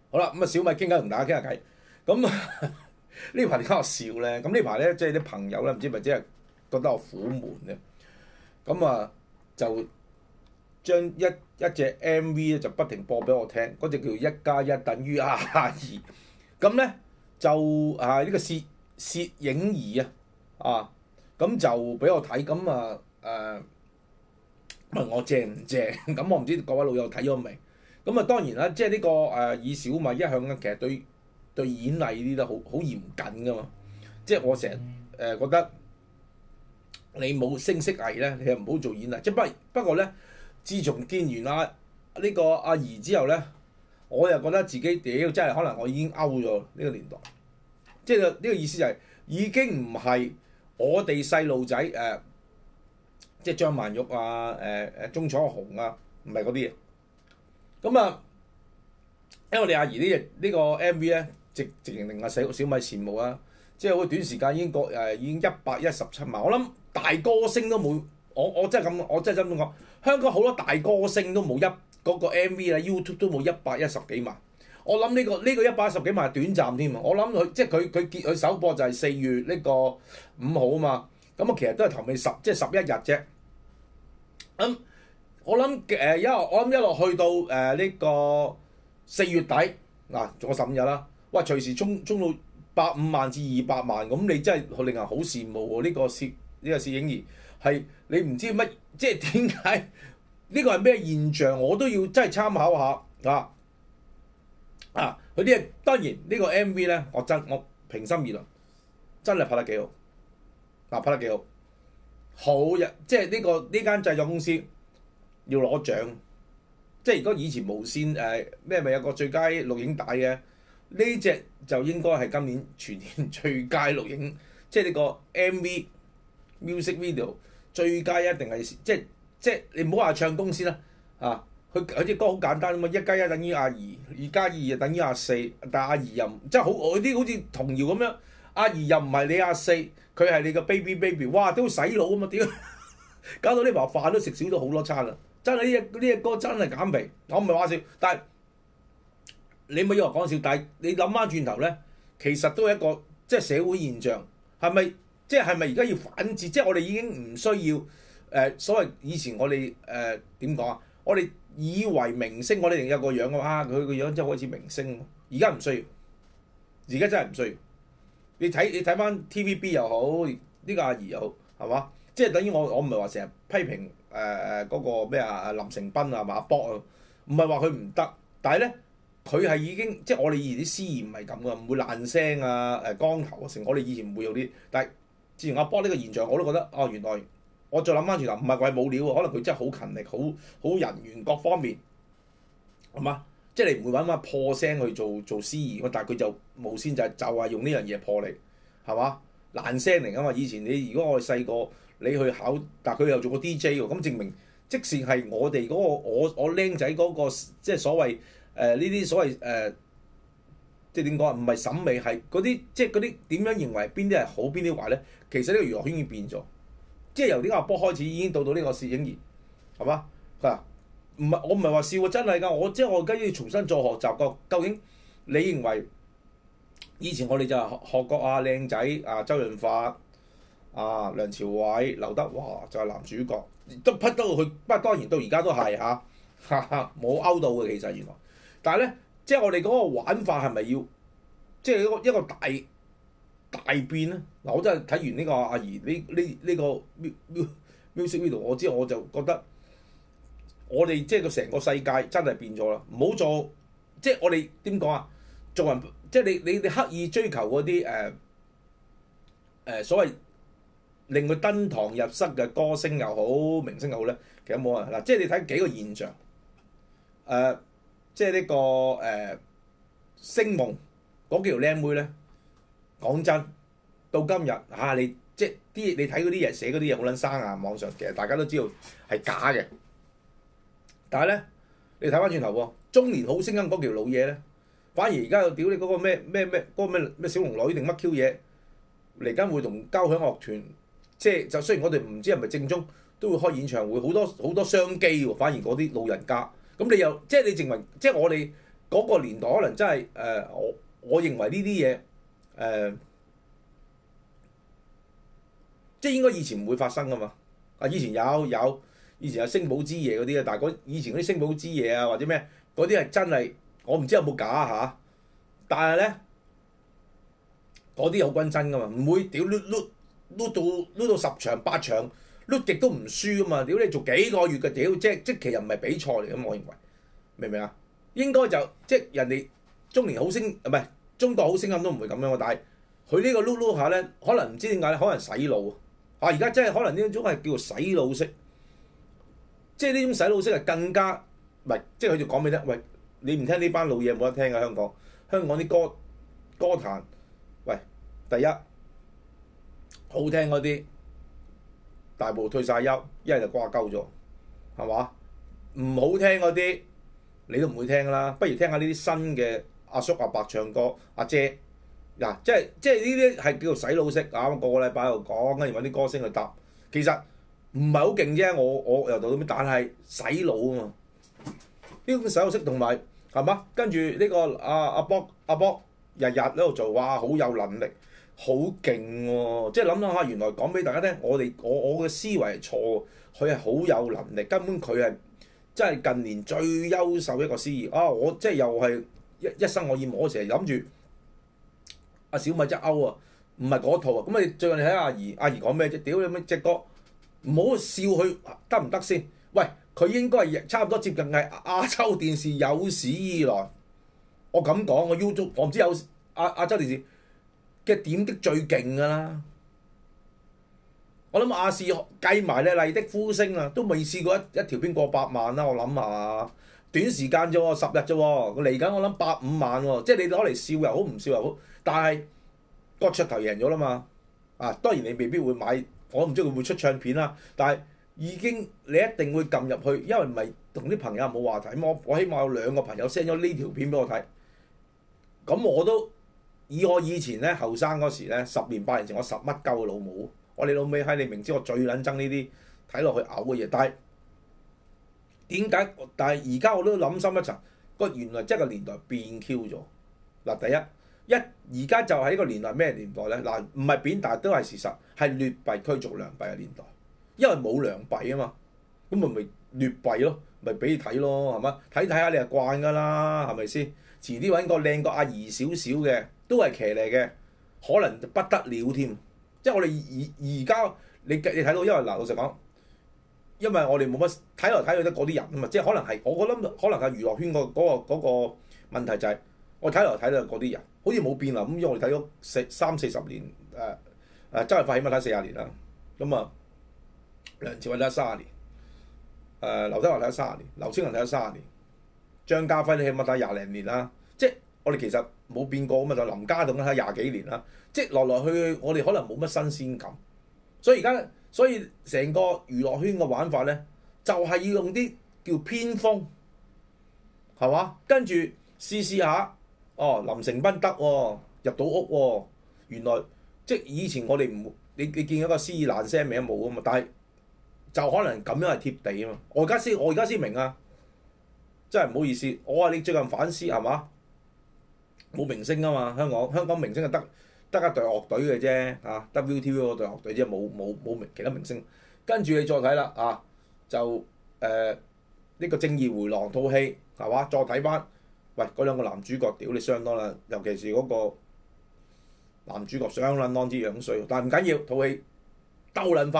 好啦，咁啊小米傾偈同大家傾下偈。咁呢排點解我笑咧？咁呢排咧即係啲朋友咧，唔知咪即係覺得我苦悶咧。咁啊就將一隻 MV 咧就不停播俾我聽，嗰隻叫1+1=2。咁咧就呢個攝影儀啊，咁就俾我睇，咁問我正唔正？咁我唔知各位老友睇咗未？咁啊當然啦，即係呢個以小米一向咧，其實對演藝呢啲都好嚴謹噶嘛。即係我成日覺得你冇聲色藝咧，你就唔好做演藝。即係不過咧，自從見完呢個阿儀之後咧，我又覺得自己屌真係可能我已經 out 咗呢個年代。即係呢個意思就係已經唔係我哋細路仔即係張曼玉鐘楚紅唔係嗰啲嘢。咁因為我哋阿儀呢個 MV 咧，直情令小米羨慕啊！即係好短時間已經117萬。我諗大歌星都冇，我真係咁講，香港好多大歌星都冇嗰個 MV 啊 YouTube 都冇110幾萬。我諗呢個110幾萬係短暫添啊！我諗佢即係佢首播就係4月呢個5號啊嘛。咁其實都係頭尾即係11日啫。我諗一路去到呢個4月底仲有15日啦。喂，隨時衝到150萬至200萬，咁你真係令人好羨慕喎！呢個攝影儀係你唔知乜，即係點解呢個係咩現象？我都要真係參考下佢啲當然呢個 MV 咧，我平心而論真係拍得幾好，拍得幾好，即係呢間製作公司要攞獎。即係如果以前無線咪有個最佳錄影帶嘅，呢隻就應該係今年全年最佳錄影，即係呢個 MV music video 最佳一定係即係你唔好話唱功先啦佢啲歌好簡單啊嘛，1+1=2，2+2就等於24，但阿儀又即係好嗰啲好似童謠咁樣，阿儀又唔係你24，佢係你個 baby，哇都洗腦啊嘛屌，搞到呢排飯都食少咗好多餐啦，真係呢隻歌真係減肥，我唔係話笑，但係你咪以為講笑，但係你諗翻轉頭咧，其實都係一個即係社會現象，係咪而家要反智？即係我哋已經唔需要所謂以前我哋點講啊？我哋以為明星，我哋有個樣佢個樣真係開始明星。而家唔需要，而家真係唔需要。你睇翻 TVB 又好，呢個阿儀又好，係嘛？即係等於我唔係話成日批評嗰個咩林成斌阿博唔係話佢唔得，但係咧佢係已經即係我哋以前啲司儀唔係咁噶，唔會爛聲光頭成。我哋以前唔會有啲，但係自從阿博呢個現象，我都覺得原來。我再諗翻轉頭，唔係話冇料喎，可能佢真係好勤力，好人緣各方面，係嘛？即係你唔會揾翻破聲去做司儀，但係佢就無線就係用呢樣嘢破你，係嘛？爛聲嚟㗎嘛！以前如果我哋細個，你去考，但係佢又做過 DJ 喎，咁證明即使係我哋嗰個我僆仔嗰個即係所謂呢啲所謂即係點講啊？唔係審美係嗰啲即係嗰啲點樣認為邊啲係好邊啲壞咧？其實呢個娛樂圈已經變咗。即係由呢個阿波開始已經到呢個攝影儀，係嘛？我唔係話笑，真係㗎。我而家要重新再學習過。究竟你認為以前我哋就學過靚仔周潤發梁朝偉、劉德華就係男主角，都匹到佢。不過當然到而家都係冇勾到嘅其實原來。但係咧，即係我哋嗰個玩法係咪要即係一個大變咧？我真係睇完呢個阿儀呢個 music video，我就覺得我哋即係個成個世界真係變咗啦！唔好做即係我哋點講啊？做人即係你刻意追求嗰啲所謂令佢登堂入室嘅歌星又好、明星又好咧，其實冇人嗱。即係你睇幾個現象即係呢個星夢嗰幾條靚妹咧。講真，到今日你即係你睇嗰啲嘢寫嗰啲嘢好撚生網上其實大家都知道係假嘅。但係咧，你睇翻轉頭喎，中年好聲音嗰條老嘢咧，反而而家又屌你嗰個咩小龍女定乜 Q 嘢嚟緊會同交響樂團，即係就雖然我哋唔知係咪正宗，都會開演唱會，好多商機喎。反而嗰啲老人家，咁你又即係你認為即係我哋嗰個年代可能真係我認為呢啲嘢即係應該以前唔會發生噶嘛。以前以前有星寶之夜嗰啲啊，但係以前嗰啲星寶之夜啊或者咩嗰啲係真係我唔知有冇假嚇，但係咧嗰啲好均真噶嘛，唔會屌碌到10場8場碌極都唔輸噶嘛，屌你做幾個月嘅屌，即其實唔係比賽嚟噶嘛，我認為明唔明啊？應該就即係人哋中年好聲唔係中國好聲音都唔會咁樣喎，但係佢呢個碌下咧，可能唔知點解咧，可能洗腦而家真係可能呢種係叫做洗腦式。即係呢種洗腦式係更加唔係，即係佢就講俾你聽，喂，你唔聽呢班老嘢冇得聽㗎。香港啲歌壇，喂，第一好聽嗰啲大部退晒休，一係就掛鳩咗，係嘛？唔好聽嗰啲你都唔會聽㗎啦，不如聽下呢啲新嘅阿叔阿伯唱歌，阿姐嗱，即係呢啲係叫做洗腦式啊！個個禮拜喺度講，跟住揾啲歌星去答，其實唔係好勁啫，我由到咁，但係洗腦啊嘛！呢種洗腦式同埋係嘛？跟住呢個阿波日日喺度做，哇！好有能力，好勁喎！即係諗下，原來講俾大家聽，我嘅思維係錯嘅，佢係好有能力，根本佢係真係近年最優秀一個司儀啊！我即係又係一生我厭，我成日諗住阿小米隻歐啊，唔係嗰套啊！咁你最近你睇阿儀講咩啫？屌你咩隻歌！唔好笑佢得唔得先？喂，佢應該係差唔多接近係亞洲電視有史以來，我咁講，我 YouTube 我唔知有亞洲電視嘅點擊最勁㗎啦。我諗亞視計埋咧麗的呼聲啊，都未試過一條片過100萬啦。我諗下，短時間啫喎，10日啫喎，嚟緊我諗150萬喎。即係你攞嚟笑又好，唔笑又好，但係個噱頭贏咗啦嘛。當然你未必會買。我唔知佢會唔會出唱片啦，但係已經你一定會撳入去，因為唔係同啲朋友冇話題。我希望有2個朋友 send 咗呢條片俾我睇，咁我都以我以前咧後生嗰時咧10年8年前我實乜鳩嘅老母，我你老味閪，你明知我最撚憎呢啲睇落去嘔嘅嘢，但係點解？但係而家我都諗深一層，原來即係個年代變 Q 咗嗱。第一。而家就喺呢個年代咩年代咧？嗱，唔係貶，但係都係事實，係劣幣驅逐良幣嘅年代，因為冇良幣啊嘛，咁咪劣幣咯，咪俾你睇咯，係嘛？睇下你係慣㗎啦，係咪先？遲啲揾個靚過阿儀少少嘅，都係騎呢嘅，可能不得了添。即係我哋而家你睇到，因為嗱老實講，因為我哋冇乜睇來睇去得嗰啲人啊嘛，即係可能係我覺得可能係娛樂圈嗰個問題就係、我睇來睇去嗰啲人。好似冇變啦，咁因為我哋睇咗30-40年，周潤發起碼睇40年啦，咁啊梁朝偉睇咗30年，劉德華睇咗30年，劉青雲睇咗30年，張家輝你起碼睇20零年啦，即係我哋其實冇變過咁啊，就林家棟睇20幾年啦，即係來來去去我哋可能冇乜新鮮感，所以成個娛樂圈嘅玩法咧，就係要用啲叫偏鋒，係嘛？跟住試下。林成斌得喎，入到屋喎，原來即係以前我哋唔你見一個司儀爛聲名冇啊嘛，但係就可能咁樣係貼地啊嘛。我而家先明啊，真係唔好意思，我話你最近反思係嘛？冇明星啊嘛，香港明星係得一隊樂隊嘅啫，WTV 嗰隊樂隊啫，冇其他明星。跟住你再睇啦就呢個正義迴廊套戲係嘛？再睇翻。喂，嗰2個男主角屌你相當啦，尤其是嗰個男主角相當之樣衰，但係唔緊要，套戲兜撚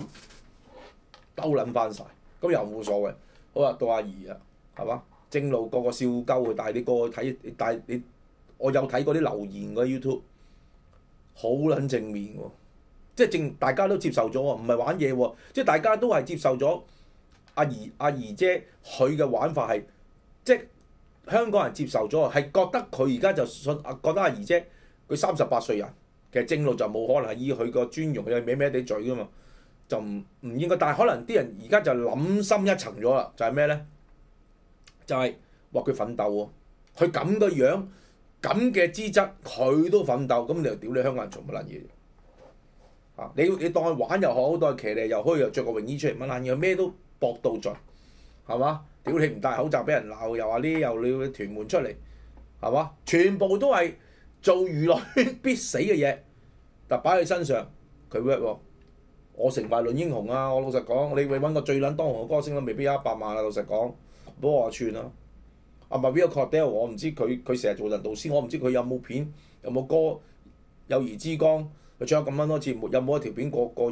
翻晒，咁又冇所謂。好啦，到阿儀啊，係嘛？正路個個笑鳩嘅，但係你過去睇，我有睇過啲留言嗰 YouTube，好撚正面喎，即係大家都接受咗喎，唔係玩嘢喎，即係大家都係接受咗阿儀姐佢嘅玩法係即係。香港人接受咗，係覺得佢而家就覺得阿儀姐佢38歲人，其實正路就冇可能係以佢個尊容，佢係歪歪地嘴噶嘛，就唔應該。但係可能啲人而家就諗深一層咗啦，就係咩咧？就係話佢奮鬥喎，佢咁嘅樣，咁嘅資質，佢都奮鬥，咁你又屌你香港人做乜撚嘢？你當佢玩又好，當佢騎呢又好，又着個泳衣出嚟乜撚嘢，咩都搏到盡，係嘛？ 屌你唔戴口罩俾人鬧，又話呢又你屯門出嚟，係嘛？全部都係做娛樂圈必死嘅嘢，但擺喺身上佢 work 喎。我成敗論英雄啊！我老實講，你揾個最撚當紅嘅歌星都未必有100萬啊！老實講，唔好話串啦。阿 Maria Cordell 我唔知佢成日做人導師，我唔知佢有冇片有冇歌友誼之光，佢唱咗咁多節目，有冇一條片過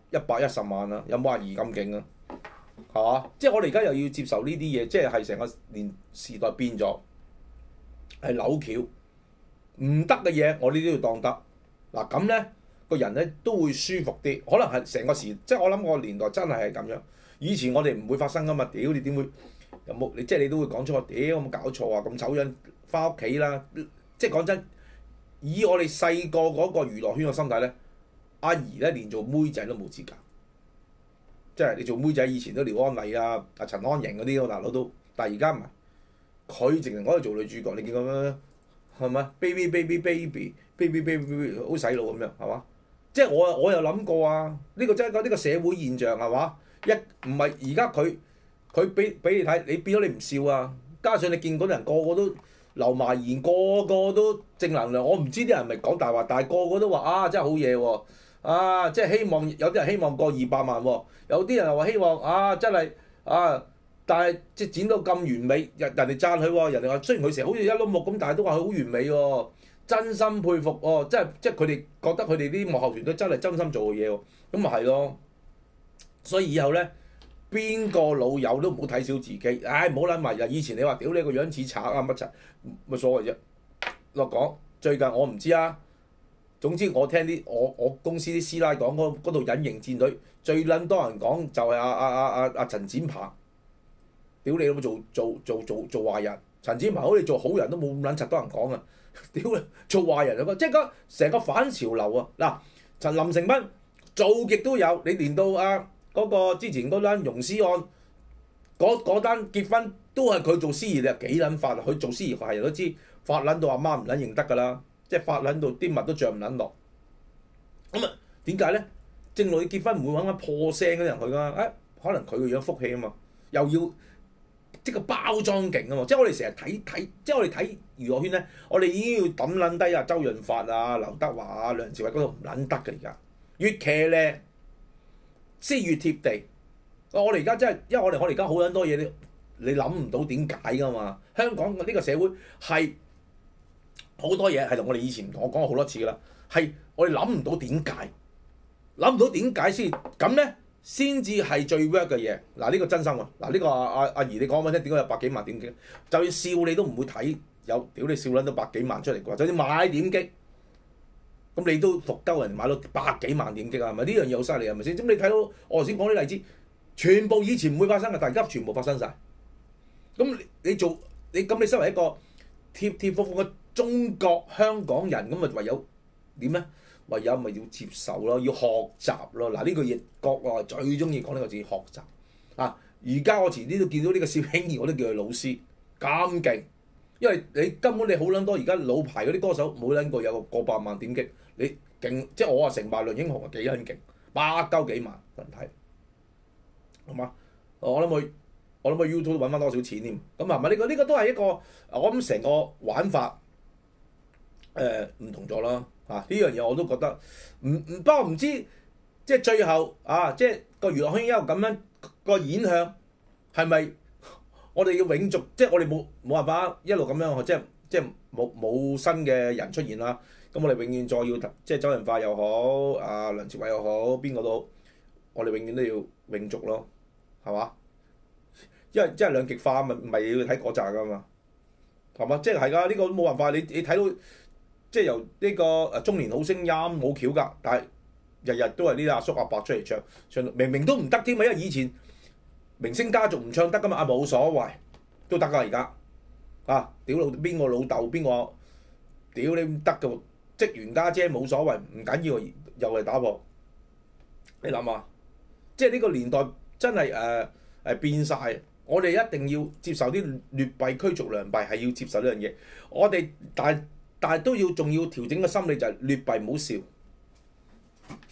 110萬啊？有冇阿儀咁勁啊？係嘛？即係我哋而家又要接受呢啲嘢，即係成個年時代變咗，係扭橋，唔得嘅嘢我呢啲都要當得。嗱咁咧，個人咧都會舒服啲，可能係成個時，即係我諗個年代真係係咁樣。以前我哋唔會發生噶嘛，屌你點會有冇？即係你都會講出我屌有冇搞錯啊？咁醜樣翻屋企啦！即係講真，以我哋細個嗰個娛樂圈嘅心態咧，阿儀咧連做妹仔都冇資格。即係你做妹仔以前都廖安麗啊、阿陳安瑩嗰啲大佬都，但係而家唔係，佢直情可以做女主角，你見過咩？係咪 baby baby baby baby baby 好洗腦咁樣係嘛？即係我有諗過啊，呢個真係呢個社會現象係嘛？一唔係而家佢俾你睇，你變咗你唔笑啊！加上你見嗰啲人個個都留埋言，個個都正能量，我唔知啲人係咪講大話，但係個個都話啊真係好嘢喎！啊，即係希望有啲人希望過200萬喎，有啲人又話希望啊真係啊，但係即係剪到咁完美，人哋讚佢喎，人哋話雖然佢成日好似一碌木咁，但係都話佢好完美喎，真心佩服喎，即係佢哋覺得佢哋啲幕後團隊真係真心做嘅嘢喎，咁咪係咯，所以以後咧邊個老友都唔好睇小自己，唉唔好諗埋以前你話屌你個樣似賊啊乜柒，乜所謂啫？落講最近我唔知啊。總之我聽啲我公司啲師奶講嗰度隱形戰隊最撚多人講就係阿陳展鵬，屌你老母做壞人，陳展鵬好似做好人都冇咁撚柒多人講啊！屌你做壞人啊！即係成個反潮流啊！嗱，林成斌做極都有，你連到嗰個之前嗰單溶屍案嗰單結婚都係佢做司儀，你係幾撚法啊？佢做司儀係人都知法撚到阿媽唔撚認得㗎啦。即係發撚到啲物都著唔撚落，咁啊點解咧？正路結婚唔會揾翻破聲嗰啲人去㗎，可能佢個樣福氣啊嘛，又要即個包裝勁啊嘛，即係我哋成日睇，即係我哋睇娛樂圈咧，我哋已經要抌撚低周潤發啊、劉德華啊、梁朝偉嗰度唔撚得㗎而家，越騎咧先越貼地。我哋而家真係，因為我哋而家好撚多嘢，你諗唔到點解㗎嘛？香港呢個社會係。好多嘢係同我哋以前唔同，我講過好多次㗎啦，係我哋諗唔到點解，諗唔到點解先咁咧，先至係最 work 嘅嘢。嗱呢個真心喎，嗱呢個阿儀你講緊聽，點解有100幾萬點擊？就算笑你都唔會睇，有屌你笑撚到100幾萬出嚟啩？就算買點擊，咁你都服鳩人買到100幾萬點擊啊？係咪呢樣嘢好犀利係咪先？咁你睇到我頭先講啲例子，全部以前唔會發生嘅，但而家全部發生晒。咁你做你咁你身為一個貼貼服服嘅中國香港人，咁咪唯有點咧？唯有咪要接受咯，要學習咯。嗱呢個嘢國內最中意講呢個字學習啊！而家我遲啲都見到呢個攝影兒，我都叫佢老師咁勁，因為你根本你好撚多而家老牌嗰啲歌手冇撚過有過百萬點擊，你勁即係我話成敗論英雄啊幾撚勁，100幾萬人睇，好嘛？我諗佢 YouTube 揾翻多少錢添？咁係咪呢個都係一個我諗成個玩法唔同咗啦嚇，呢樣嘢我都覺得不過唔知即係最後即係個娛樂圈一路咁樣個演向係咪我哋要永續？即係我哋冇辦法一路咁樣即係冇新嘅人出現啦。咁我哋永遠再要即係周潤發又好，梁朝偉又好，邊個都好，我哋永遠都要永續咯，係嘛？因為兩極化咪要睇嗰扎噶嘛，係嘛？即係係㗎，呢個都冇辦法。你睇到即係由呢個中年好聲音冇橋㗎，但係日日都係呢啲阿叔阿伯出嚟唱到明明都唔得添啊！因為以前明星家族唔唱得㗎嘛，冇所謂都得㗎而家屌邊個老豆邊個屌你唔得㗎，職員家姐冇所謂，唔緊要又係打破。你諗下，即係呢個年代真係變晒。我哋一定要接受啲劣幣驅逐良幣，係要接受呢樣嘢。我哋但係都仲要調整個心理，就係劣幣唔好笑，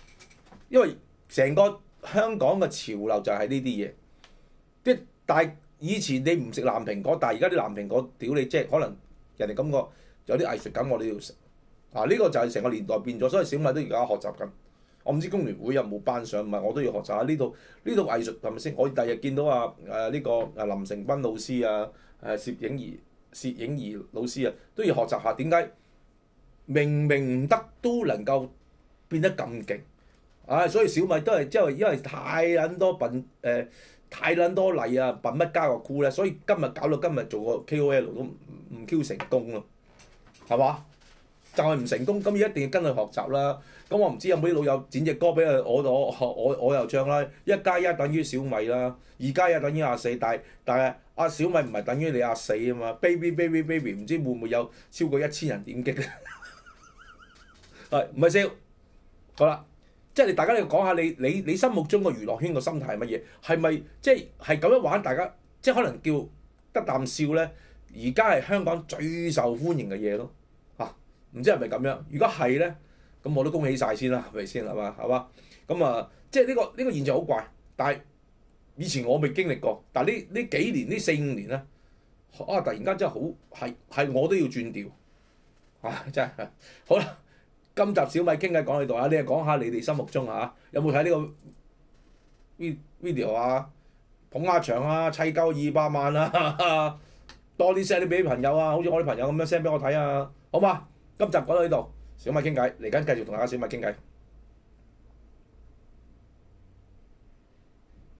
因為成個香港嘅潮流就係呢啲嘢。但係以前你唔食藍蘋果，但係而家啲藍蘋果屌你，即係可能人哋感覺有啲藝術感，我哋要食。呢個就係成個年代變咗，所以小米都而家學習緊。我唔知工聯會有冇頒獎，唔係我都要學習下呢度藝術係咪先？我第日見到呢個林成斌老師啊，攝影儀老師啊，都要學習下點解明明唔得都能夠變得咁勁。所以小米都係因為太撚多太撚多例啊，笨乜加個箍咧，所以搞到今日做個 KOL 都唔 Q 成功咯，係嘛？就係唔成功，咁要一定要跟佢學習啦。咁我唔知有冇啲老友剪隻歌俾佢，我又唱啦。1+1等於小米啦，2+1等於24，但係小米唔係等於你24啊嘛。baby 唔知會唔會有超過1000人點擊咧？唔係笑？好啦，即係大家要講下你心目中個娛樂圈個心態係乜嘢？係咪即係咁樣玩？大家即係可能叫得啖笑咧。而家係香港最受歡迎嘅嘢咯。唔知係咪咁樣？如果係咧，咁我都恭喜晒先啦，係咪先係嘛？咁即係呢個現象好怪，但係以前我未經歷過，但係呢幾年呢4-5年咧，突然間真係好係我都要轉調，真係好啦。今集小米傾偈講喺度啊，你係講下你哋心目中有冇睇呢個 video 捧下場砌夠200萬多啲 send 啲俾朋友好似我啲朋友咁樣 send 俾我睇好嘛？今集講到呢度，小米傾偈嚟緊繼續同大家小米傾偈。